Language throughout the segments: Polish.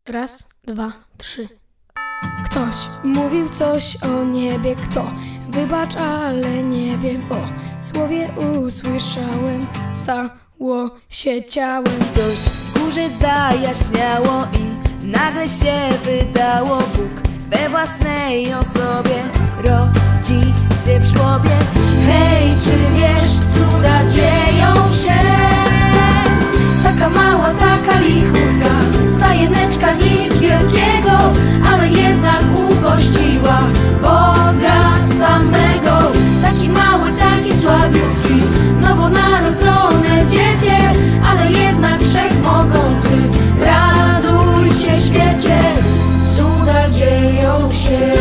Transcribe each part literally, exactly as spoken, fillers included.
Raz, dwa, trzy. Ktoś mówił coś o niebie, kto? Wybacz, ale nie wiem. O słowie usłyszałem, stało się ciałem. Coś w górze zajaśniało i nagle się wydało, Bóg we własnej osobie rodzi się w żłobie. Hej, czy wiesz, cuda dzieją się? Taka mała, taka lichutka, stajeneczka, nic wielkiego, ale jednak ugościła Boga samego. Taki mały, taki słabiutki, nowonarodzone dziecię, ale jednak wszechmogący. Raduj się, świecie, cuda dzieją się.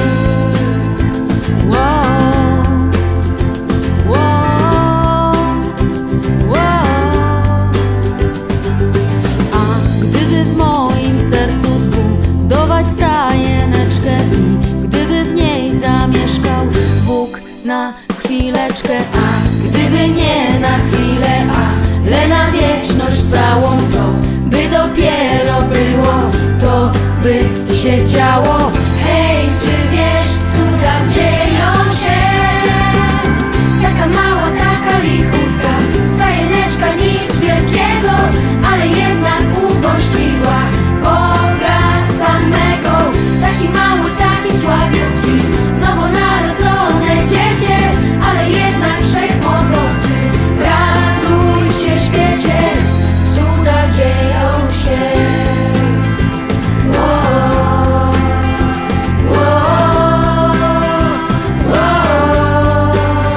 Wow, wow, wow. A gdyby w moim sercu zbudować stajeneczkę i gdyby w niej zamieszkał Bóg na chwileczkę, a gdyby nie na chwilę, ale na wieczność całą, to by dopiero było, to by się działo. Hej, czy wiesz, cuda dzieją się? Taka mała, taka lichutka, stajeneczka, nic wielkiego, ale jednak ugościła Boga samego. Taki mały, taki słabiutki, nowonarodzone dziecię, ale jednak wszechmogący. Raduj się, świecie, cuda dzieją się. Wow, wow, wow.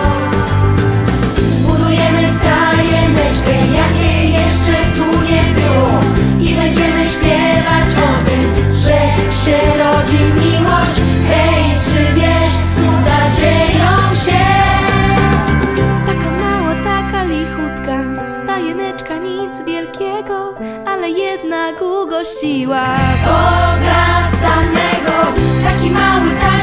Zbudujemy stajeneczkę, jakiej jeszcze tu nie było, i będziemy śpiewać o tym, że się rodzi miłość. Hej, czy wiesz, cuda dzieją się? Taka mała, taka lichutka, stajeneczka, nic wielkiego, ale jednak ugościła Boga samego. Taki mały, taki